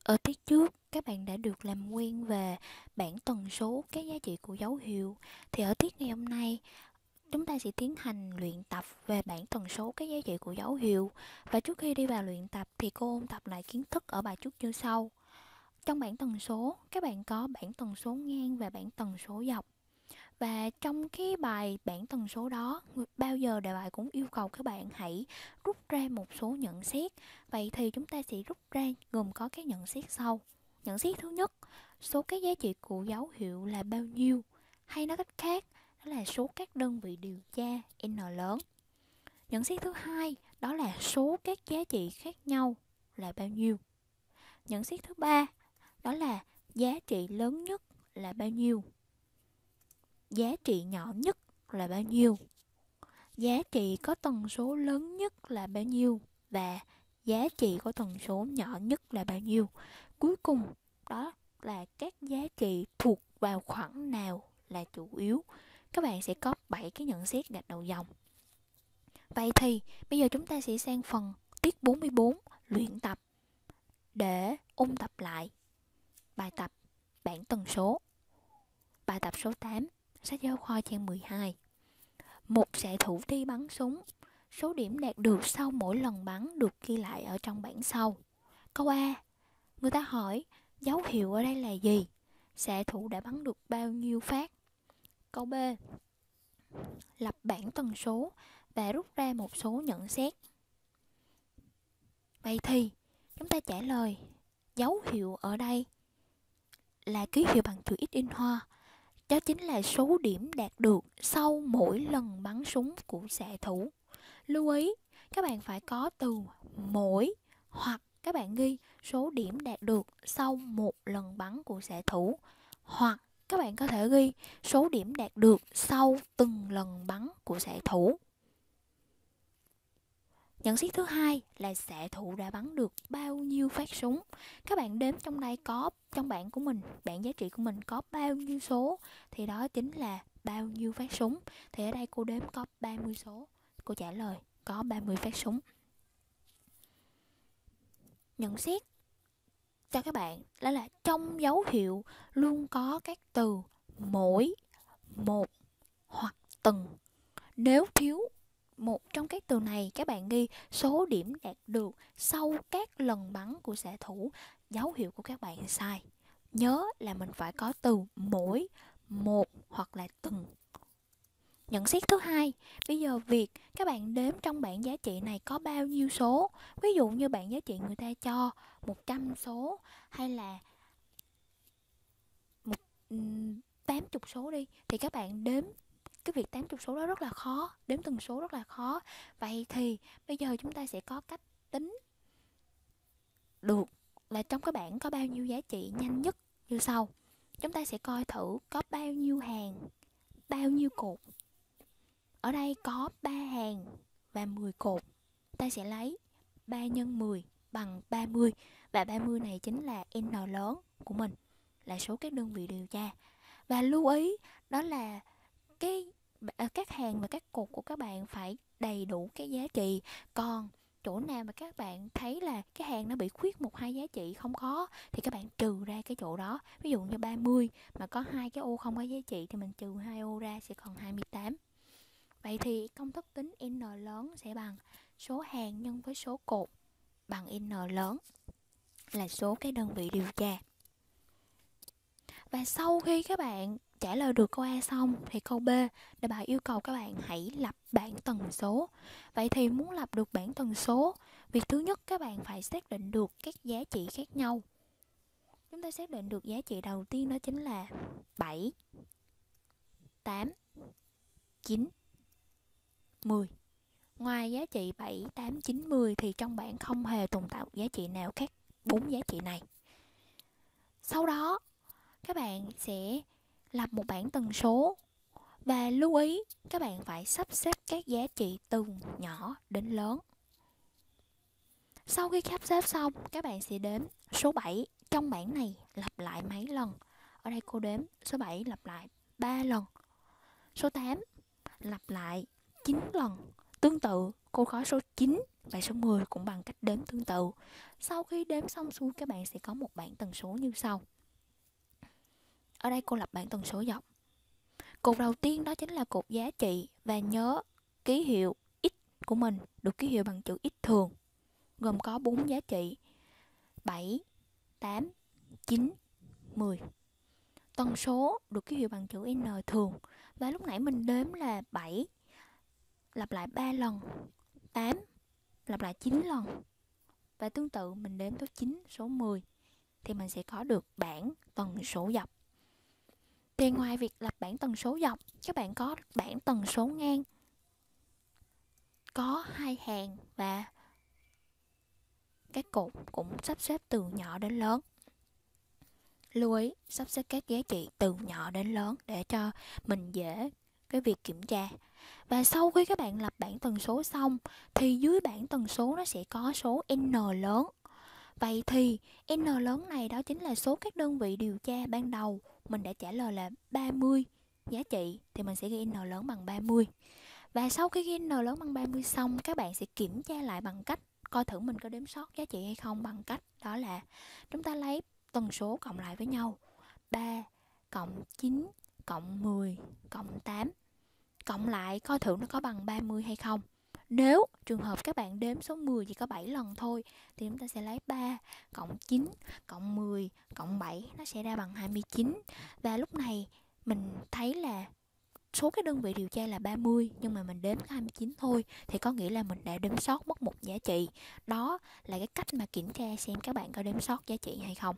Ở tiết trước, các bạn đã được làm quen về bảng tần số các giá trị của dấu hiệu. Thì ở tiết ngày hôm nay, chúng ta sẽ tiến hành luyện tập về bảng tần số các giá trị của dấu hiệu. Và trước khi đi vào luyện tập thì cô ôn tập lại kiến thức ở bài trước như sau. Trong bảng tần số, các bạn có bảng tần số ngang và bảng tần số dọc. Và trong cái bài bảng tần số đó, bao giờ đề bài cũng yêu cầu các bạn hãy rút ra một số nhận xét. Vậy thì chúng ta sẽ rút ra gồm có các nhận xét sau. Nhận xét thứ nhất, số các giá trị của dấu hiệu là bao nhiêu? Hay nói cách khác, đó là số các đơn vị điều tra n lớn. Nhận xét thứ hai, đó là số các giá trị khác nhau là bao nhiêu? Nhận xét thứ ba, đó là giá trị lớn nhất là bao nhiêu? Giá trị nhỏ nhất là bao nhiêu? Giá trị có tần số lớn nhất là bao nhiêu? Và giá trị có tần số nhỏ nhất là bao nhiêu? Cuối cùng, đó là các giá trị thuộc vào khoảng nào là chủ yếu. Các bạn sẽ có 7 cái nhận xét gạch đầu dòng. Vậy thì bây giờ chúng ta sẽ sang phần tiết 44 luyện tập để ôn tập lại bài tập bảng tần số. Bài tập số 8, sách giáo khoa trang 12. Một xạ thủ đi bắn súng. Số điểm đạt được sau mỗi lần bắn được ghi lại ở trong bảng sau. Câu A, người ta hỏi dấu hiệu ở đây là gì? Xạ thủ đã bắn được bao nhiêu phát? Câu B, lập bảng tần số và rút ra một số nhận xét. Vậy thì chúng ta trả lời dấu hiệu ở đây là ký hiệu bằng chữ X in hoa. Đó chính là số điểm đạt được sau mỗi lần bắn súng của xạ thủ. Lưu ý, các bạn phải có từ mỗi hoặc các bạn ghi số điểm đạt được sau một lần bắn của xạ thủ, hoặc các bạn có thể ghi số điểm đạt được sau từng lần bắn của xạ thủ. Nhận xét thứ hai là xạ thủ đã bắn được bao nhiêu phát súng. Các bạn đếm trong đây có trong bảng của mình, bảng giá trị của mình có bao nhiêu số thì đó chính là bao nhiêu phát súng. Thì ở đây cô đếm có 30 số. Cô trả lời có 30 phát súng. Nhận xét cho các bạn đó là trong dấu hiệu luôn có các từ mỗi, một hoặc từng. Nếu thiếu một trong các từ này, các bạn ghi số điểm đạt được sau các lần bắn của xạ thủ, dấu hiệu của các bạn sai. Nhớ là mình phải có từ mỗi, một hoặc là từng. Nhận xét thứ hai, bây giờ việc các bạn đếm trong bảng giá trị này có bao nhiêu số. Ví dụ như bảng giá trị người ta cho 100 số hay là 80 số đi, thì các bạn đếm cái việc 80 số đó rất là khó, đếm từng số rất là khó. Vậy thì bây giờ chúng ta sẽ có cách tính được là trong cái bảng có bao nhiêu giá trị nhanh nhất như sau. Chúng ta sẽ coi thử có bao nhiêu hàng, bao nhiêu cột. Ở đây có 3 hàng và 10 cột. Ta sẽ lấy 3 nhân 10 bằng 30. Và 30 này chính là N lớn của mình, là số các đơn vị điều tra. Và lưu ý đó là các hàng và các cột của các bạn phải đầy đủ cái giá trị. Còn chỗ nào mà các bạn thấy là cái hàng nó bị khuyết một hai giá trị không có thì các bạn trừ ra cái chỗ đó. Ví dụ như 30 mà có hai cái ô không có giá trị thì mình trừ 2 ô ra sẽ còn 28. Vậy thì công thức tính N lớn sẽ bằng số hàng nhân với số cột bằng N lớn là số cái đơn vị điều tra. Và sau khi các bạn trả lời được câu A xong thì câu B, đề bài yêu cầu các bạn hãy lập bảng tần số. Vậy thì muốn lập được bảng tần số, việc thứ nhất các bạn phải xác định được các giá trị khác nhau. Chúng ta xác định được giá trị đầu tiên đó chính là 7, 8, 9, 10. Ngoài giá trị 7, 8, 9, 10 thì trong bảng không hề tồn tại giá trị nào khác 4 giá trị này. Sau đó các bạn sẽ lập một bảng tần số và lưu ý các bạn phải sắp xếp các giá trị từ nhỏ đến lớn. Sau khi sắp xếp xong, các bạn sẽ đếm số 7 trong bảng này lặp lại mấy lần. Ở đây cô đếm số 7 lặp lại 3 lần. Số 8 lặp lại 9 lần. Tương tự, cô có số 9 và số 10 cũng bằng cách đếm tương tự. Sau khi đếm xong xuôi, các bạn sẽ có một bảng tần số như sau. Ở đây cô lập bảng tần số dọc. Cột đầu tiên đó chính là cột giá trị, và nhớ ký hiệu x của mình được ký hiệu bằng chữ x thường, gồm có 4 giá trị 7, 8, 9, 10. Tần số được ký hiệu bằng chữ N thường, và lúc nãy mình đếm là 7 lặp lại 3 lần, 8 lặp lại 9 lần, và tương tự mình đếm số 9, số 10 thì mình sẽ có được bảng tần số dọc. Thì ngoài việc lập bảng tần số dọc, các bạn có bảng tần số ngang có 2 hàng, và các cột cũng sắp xếp từ nhỏ đến lớn. Lưu ý sắp xếp các giá trị từ nhỏ đến lớn để cho mình dễ cái việc kiểm tra. Và sau khi các bạn lập bảng tần số xong thì dưới bảng tần số nó sẽ có số N lớn. Vậy thì N lớn này đó chính là số các đơn vị điều tra ban đầu mình đã trả lời là 30 giá trị, thì mình sẽ ghi N lớn bằng 30. Và sau khi ghi N lớn bằng 30 xong, các bạn sẽ kiểm tra lại bằng cách coi thử mình có đếm sót giá trị hay không, bằng cách đó là chúng ta lấy tần số cộng lại với nhau. 3 cộng 9 cộng 10 cộng 8 cộng lại coi thử nó có bằng 30 hay không. Nếu trường hợp các bạn đếm số 10 chỉ có 7 lần thôi thì chúng ta sẽ lấy 3 cộng 9 cộng 10 cộng 7, nó sẽ ra bằng 29. Và lúc này mình thấy là số cái đơn vị điều tra là 30 nhưng mà mình đếm 29 thôi, thì có nghĩa là mình đã đếm sót mất một giá trị. Đó là cái cách mà kiểm tra xem các bạn có đếm sót giá trị hay không.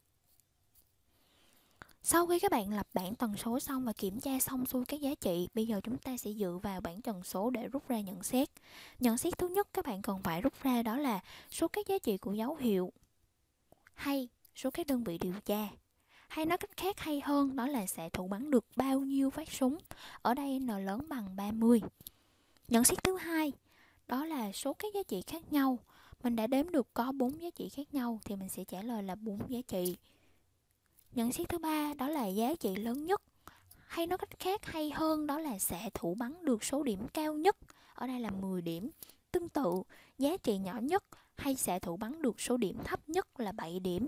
Sau khi các bạn lập bảng tần số xong và kiểm tra xong xuôi các giá trị, bây giờ chúng ta sẽ dựa vào bảng tần số để rút ra nhận xét. Nhận xét thứ nhất các bạn cần phải rút ra đó là số các giá trị của dấu hiệu hay số các đơn vị điều tra. Hay nói cách khác hay hơn đó là xạ thủ bắn được bao nhiêu phát súng. Ở đây N lớn bằng 30. Nhận xét thứ hai đó là số các giá trị khác nhau. Mình đã đếm được có 4 giá trị khác nhau thì mình sẽ trả lời là 4 giá trị. Nhận xét thứ ba đó là giá trị lớn nhất. Hay nói cách khác hay hơn đó là xạ thủ bắn được số điểm cao nhất. Ở đây là 10 điểm. Tương tự, giá trị nhỏ nhất hay xạ thủ bắn được số điểm thấp nhất là 7 điểm.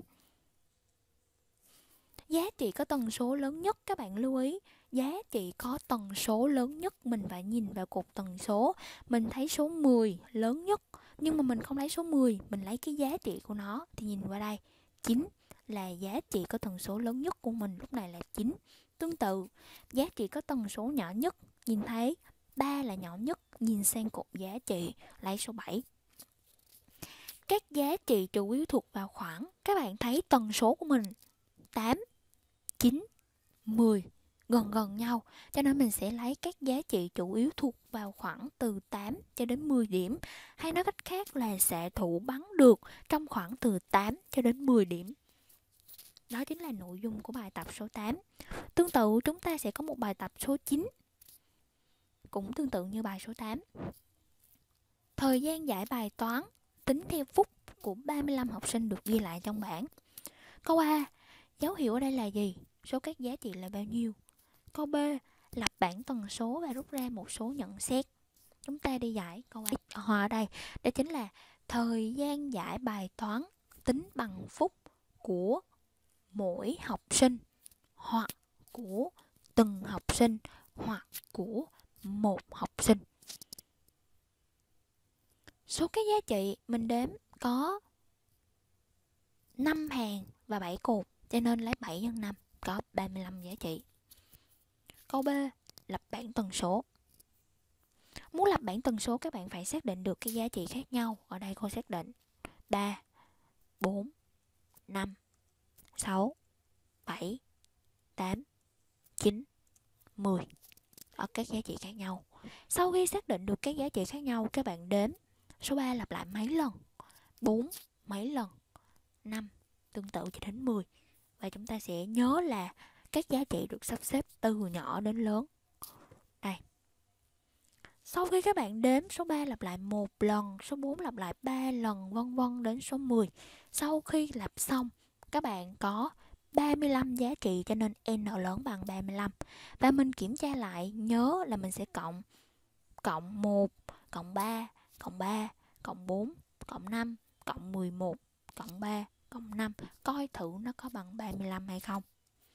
Giá trị có tần số lớn nhất, các bạn lưu ý, giá trị có tần số lớn nhất mình phải nhìn vào cột tần số. Mình thấy số 10 lớn nhất, nhưng mà mình không lấy số 10, mình lấy cái giá trị của nó thì nhìn qua đây, 9 là giá trị có tần số lớn nhất của mình, lúc này là 9. Tương tự, giá trị có tần số nhỏ nhất, nhìn thấy 3 là nhỏ nhất, nhìn sang cột giá trị, lấy số 7. Các giá trị chủ yếu thuộc vào khoảng, các bạn thấy tần số của mình 8, 9, 10 gần nhau, cho nên mình sẽ lấy các giá trị chủ yếu thuộc vào khoảng từ 8 cho đến 10 điểm, hay nói cách khác là xạ thủ bắn được trong khoảng từ 8 cho đến 10 điểm. Đó chính là nội dung của bài tập số 8. Tương tự chúng ta sẽ có một bài tập số 9, cũng tương tự như bài số 8. Thời gian giải bài toán tính theo phút của 35 học sinh được ghi lại trong bảng. Câu A, dấu hiệu ở đây là gì? Số các giá trị là bao nhiêu? Câu B, lập bảng tần số và rút ra một số nhận xét. Chúng ta đi giải câu A ở đây, đó chính là thời gian giải bài toán tính bằng phút của mỗi học sinh, hoặc của từng học sinh, hoặc của một học sinh. Số các giá trị mình đếm có 5 hàng và 7 cột, cho nên lấy 7 x 5 có 35 giá trị. Câu B, lập bảng tần số. Muốn lập bảng tần số các bạn phải xác định được cái giá trị khác nhau. Ở đây cô xác định 3, 4, 5, 6, 7, 8, 9, 10 ở các giá trị khác nhau. Sau khi xác định được các giá trị khác nhau, các bạn đếm số 3 lặp lại mấy lần, 4 mấy lần, 5 tương tự cho đến 10. Và chúng ta sẽ nhớ là các giá trị được sắp xếp từ nhỏ đến lớn. Đây. Sau khi các bạn đếm số 3 lặp lại 1 lần, số 4 lặp lại 3 lần, vân vân đến số 10. Sau khi lặp xong, các bạn có 35 giá trị, cho nên N lớn bằng 35. Và mình kiểm tra lại, nhớ là mình sẽ cộng 1, cộng 3, cộng 3, cộng 4, cộng 5, cộng 11, cộng 3, cộng 5. Coi thử nó có bằng 35 hay không.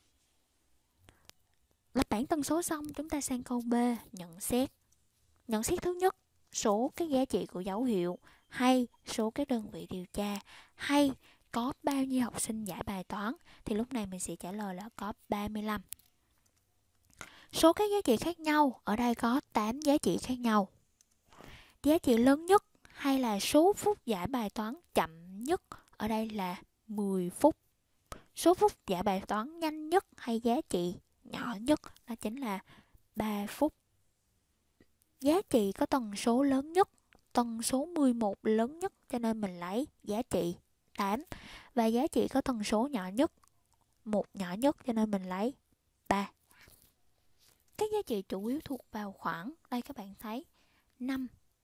Lập bảng tần số xong, chúng ta sang câu B, nhận xét. Nhận xét thứ nhất, số các giá trị của dấu hiệu, hay số các đơn vị điều tra, hay có bao nhiêu học sinh giải bài toán. Thì lúc này mình sẽ trả lời là có 35. Số các giá trị khác nhau, ở đây có 8 giá trị khác nhau. Giá trị lớn nhất hay là số phút giải bài toán chậm nhất, ở đây là 10 phút. Số phút giải bài toán nhanh nhất hay giá trị nhỏ nhất, đó chính là 3 phút. Giá trị có tần số lớn nhất, tần số 11 lớn nhất, cho nên mình lấy giá trị 8. Và giá trị có tần số nhỏ nhất, 1 nhỏ nhất, cho nên mình lấy 3. Các giá trị chủ yếu thuộc vào khoảng, đây các bạn thấy 5,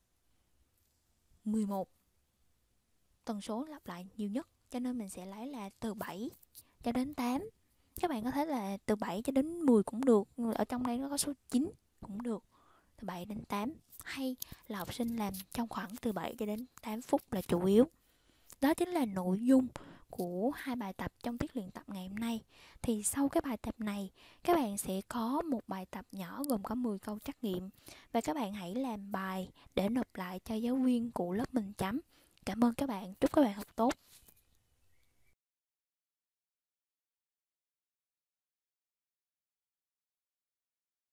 11. Tần số lặp lại nhiều nhất, cho nên mình sẽ lấy là từ 7 cho đến 8. Các bạn có thể là từ 7 cho đến 10 cũng được, ở trong đây nó có số 9 cũng được. Từ 7 đến 8, hay là học sinh làm trong khoảng từ 7 cho đến 8 phút là chủ yếu. Đó chính là nội dung của hai bài tập trong tiết luyện tập ngày hôm nay. Thì sau cái bài tập này, các bạn sẽ có một bài tập nhỏ gồm có 10 câu trắc nghiệm. Và các bạn hãy làm bài để nộp lại cho giáo viên của lớp mình chấm. Cảm ơn các bạn, chúc các bạn học tốt.